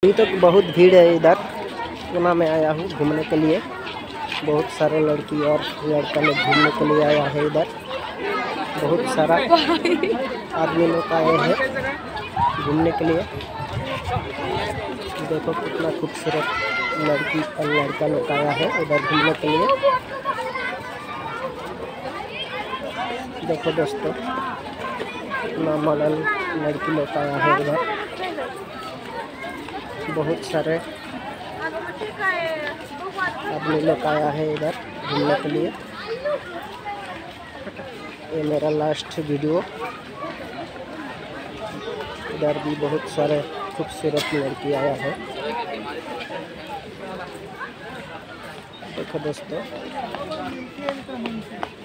अभी तक बहुत भीड़ है इधर। पूना में आया हूँ घूमने के लिए। बहुत सारे लड़की और लड़का लोग घूमने के लिए आया है इधर। बहुत सारा आदमी लोग आए हैं घूमने के लिए। देखो कितना खूबसूरत लड़की और लड़का लोग आया है इधर घूमने के लिए। देखो दोस्तों कितना मॉडल लड़की लोग आया है इधर। बहुत सारे आदमी लोग आया है इधर घूमने के लिए। ये मेरा लास्ट वीडियो। इधर भी बहुत सारे खूबसूरत लड़की आया है। देखो दोस्तों